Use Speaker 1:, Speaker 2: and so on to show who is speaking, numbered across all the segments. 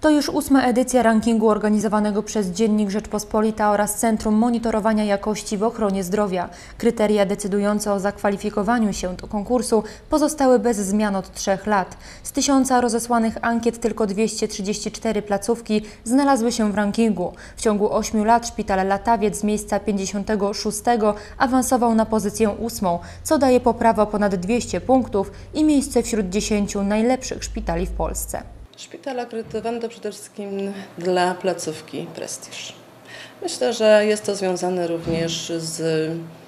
Speaker 1: To już 8. edycja rankingu organizowanego przez Dziennik Rzeczpospolita oraz Centrum Monitorowania Jakości w Ochronie Zdrowia. Kryteria decydujące o zakwalifikowaniu się do konkursu pozostały bez zmian od 3 lat. Z 1000 rozesłanych ankiet tylko 234 placówki znalazły się w rankingu. W ciągu 8 lat szpital Latawiec z miejsca 56 awansował na pozycję 8, co daje poprawę o ponad 200 punktów i miejsce wśród 10 najlepszych szpitali w Polsce.
Speaker 2: Szpital akredytowany to przede wszystkim dla placówki prestiż. Myślę, że jest to związane również z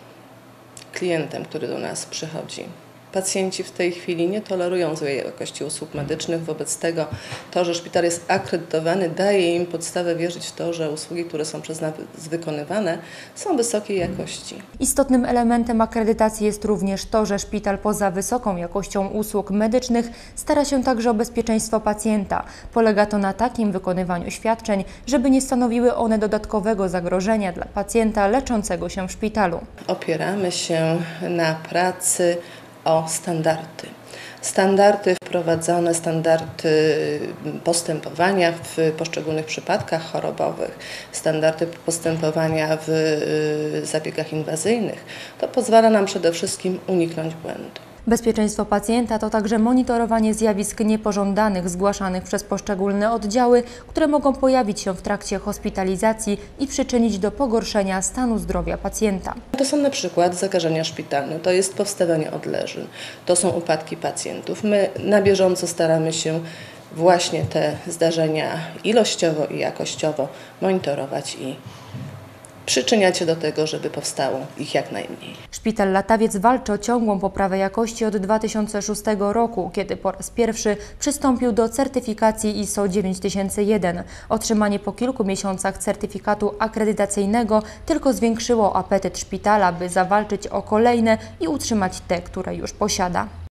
Speaker 2: klientem, który do nas przychodzi. Pacjenci w tej chwili nie tolerują złej jakości usług medycznych, wobec tego to, że szpital jest akredytowany, daje im podstawę wierzyć w to, że usługi, które są przez nas wykonywane, są wysokiej jakości.
Speaker 1: Istotnym elementem akredytacji jest również to, że szpital poza wysoką jakością usług medycznych stara się także o bezpieczeństwo pacjenta. Polega to na takim wykonywaniu świadczeń, żeby nie stanowiły one dodatkowego zagrożenia dla pacjenta leczącego się w szpitalu.
Speaker 2: Opieramy się na pracy o standardy. Standardy wprowadzone, standardy postępowania w poszczególnych przypadkach chorobowych, standardy postępowania w zabiegach inwazyjnych. To pozwala nam przede wszystkim uniknąć błędu.
Speaker 1: Bezpieczeństwo pacjenta to także monitorowanie zjawisk niepożądanych zgłaszanych przez poszczególne oddziały, które mogą pojawić się w trakcie hospitalizacji i przyczynić do pogorszenia stanu zdrowia pacjenta.
Speaker 2: To są na przykład zakażenia szpitalne, to jest powstawanie odleżyn, to są upadki pacjentów. My na bieżąco staramy się właśnie te zdarzenia ilościowo i jakościowo monitorować i przyczyniać się do tego, żeby powstało ich jak najmniej.
Speaker 1: Szpital Latawiec walczy o ciągłą poprawę jakości od 2006 roku, kiedy po raz pierwszy przystąpił do certyfikacji ISO 9001. Otrzymanie po kilku miesiącach certyfikatu akredytacyjnego tylko zwiększyło apetyt szpitala, by zawalczyć o kolejne i utrzymać te, które już posiada.